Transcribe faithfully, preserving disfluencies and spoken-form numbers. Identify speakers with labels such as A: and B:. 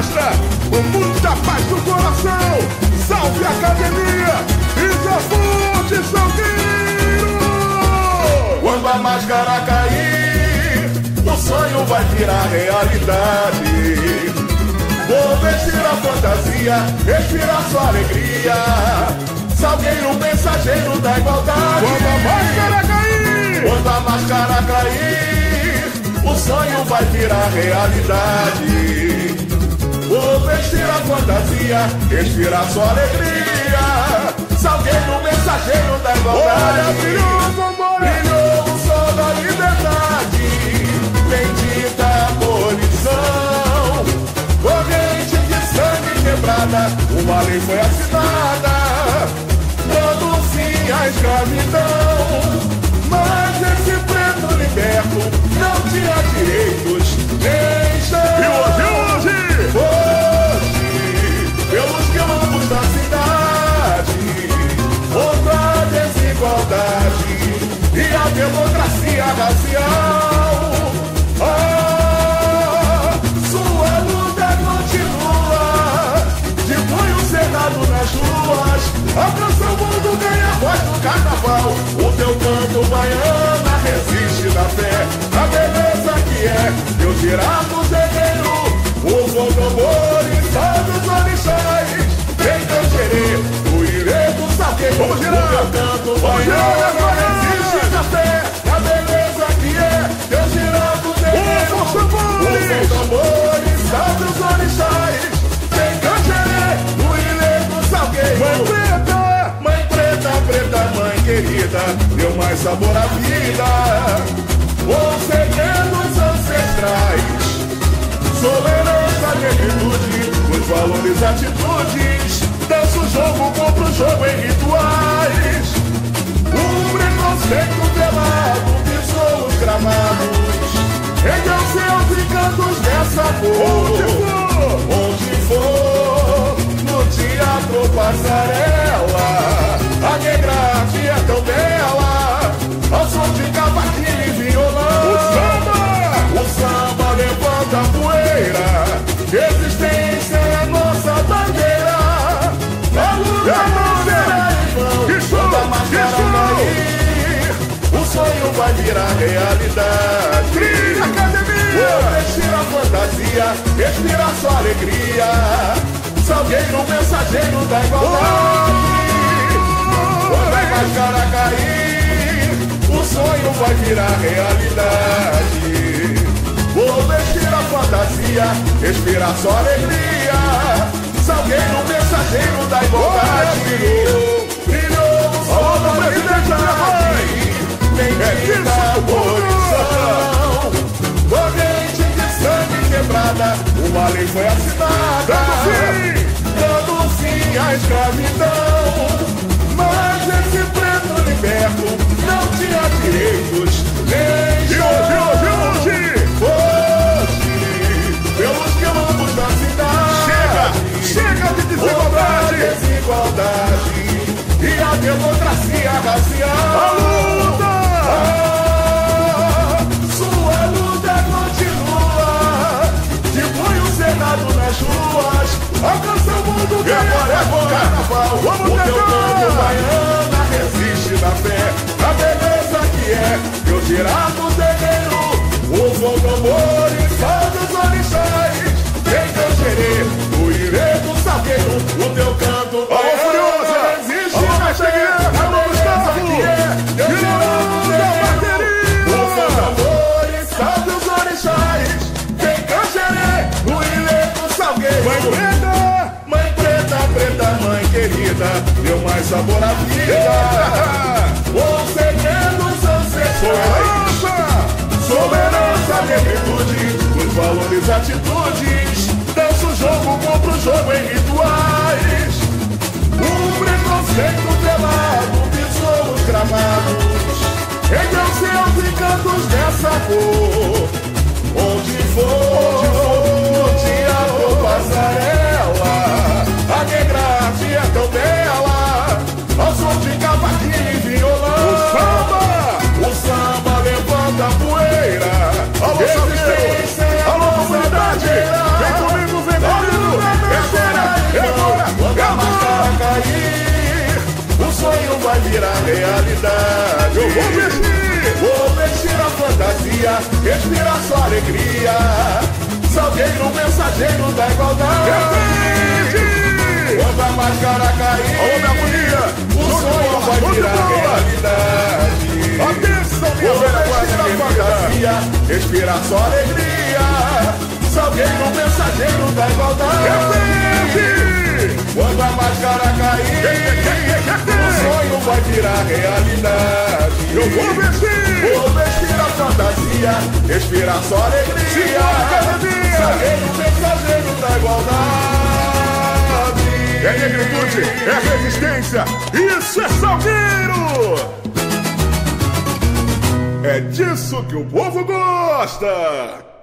A: festa, com muita paz no coração. Salve a academia e Zafonte Salgueiro.
B: Quando a máscara cair, o sonho vai virar realidade. Vou vestir a fantasia, respirar sua alegria. Salgueiro, mensageiro da igualdade.
A: Quando a máscara cair,
B: quando a máscara cair, o sonho vai virar realidade. Vou vestir a fantasia, respirar sua alegria. Salgueiro, mensageiro da igualdade.
A: Olha, brilhou, vambora.
B: Brilhou o sol da liberdade, bendita abolição. Corrente de sangue quebrada, uma lei foi assinada, dando fim à escravidão. Mas esse preto liberto não tinha direitos nem chão.
A: E hoje, hoje,
B: hoje, pelos quilombos da cidade, contra a desigualdade e a democracia racial. Ah, sua luta continua, de punho cerrado nas ruas. A canção mundo ganha voz no carnaval. O teu canto baiana resiste da fé, a beleza que é Deus girar no terreiro. O tambor e salve os orixás. Vem canjerê, o irê do salgueiro.
A: Vamos girar.
B: O teu canto baiana resiste da fé, a beleza que é Deus girar no terreiro. O tambor e salve os orixás. Vem canjerê, o irê do salgueiro.
A: Mãe preta,
B: mãe preta, preta, mãe querida, deu mais sabor à vida. Os segredos ancestrais, soberana negritude, os valores, atitudes. Dança o jogo, compra o jogo em rituais. Um preconceito velado pisou os gramados. Ergueu seus encantos dessa cor.
A: onde for,
B: Onde for, no teatro passarela, a negra arte é tão bela, ao som de cavaquinho e violão.
A: o samba,
B: O samba levanta a poeira, resistência é a nossa bandeira. A luta
A: É,
B: não será em vão.
A: que show,
B: Quando a
A: que
B: máscara
A: show.
B: cair, o sonho vai virar realidade.
A: trilha
B: Vou
A: academia.
B: vestir a fantasia, respirar sua alegria. Salgueiro, mensageiro da igualdade. Quando a máscara cair, o sonho vai virar realidade. Vou vestir a fantasia, respirar sua alegria. Salgueiro, mensageiro da igualdade. Brilhou o sol da liberdade, bendita abolição. Corrente de sangue quebrada, uma lei foi assinada, dando fim à escravidão. Mas esse preto liberto não tinha direitos nem
A: E hoje, hoje, hoje,
B: Hoje, pelos quilombos da cidade,
A: chega de
B: contra a
A: desigualdade.
B: desigualdade e a democracia
A: A
B: racial.
A: luta,
B: Ah, sua luta continua, de punho cerrado nas ruas. Alcança o mundo que agora é bom carnaval.
A: Vamos
B: O teu
A: cantar.
B: canto baiana resiste da fé, a beleza que é Deus girar no terreiro. O tambor e salve os orixás. Vem canjerê, o irê do salgueiro. O teu canto baiana
A: Furiosa.
B: resiste
A: Alô,
B: da fé,
A: Mexeguinha.
B: a
A: Alô,
B: beleza
A: Gustavo.
B: que é Deus girar no
A: Tirando da
B: terreiro. O tambor e salve os orixás. Vem canjerê, o irê do salgueiro.
A: mãe preta,
B: Mãe preta, preta, mãe querida, deu mais sabor à vida. Os segredos ancestrais, soberana, negritude, os valores, atitudes. Dança o jogo, compra o jogo em rituais. Um preconceito velado pisou os gramados. Ergueu seus encantos dessa cor. Onde for, no teatro passarela, a negra arte é tão bela, ao som de cavaquinho e violão.
A: o samba,
B: O samba levanta a poeira.
A: Alô,
B: Resistência é a
A: Alô,
B: nossa
A: comunidade.
B: bandeira.
A: Vem comigo, vem comigo.
B: realidade.
A: Eu vou vestir,
B: vou vestir a fantasia, respirar só alegria. Salgueiro, mensageiro da igualdade. Quando a máscara cair,
A: alô, minha harmonia,
B: o sonho vai virar realidade.
A: Atenção, minha
B: vou
A: velha
B: vestir a fantasia, respirar só alegria. Salgueiro, mensageiro da igualdade. Quando a máscara cair, o sonho vai virar realidade.
A: Eu vou vestir,
B: vou vestir a fantasia, respirar só alegria. Salgueiro, mensageiro da igualdade.
A: É negritude, é resistência, isso é Salgueiro! É disso que o povo gosta!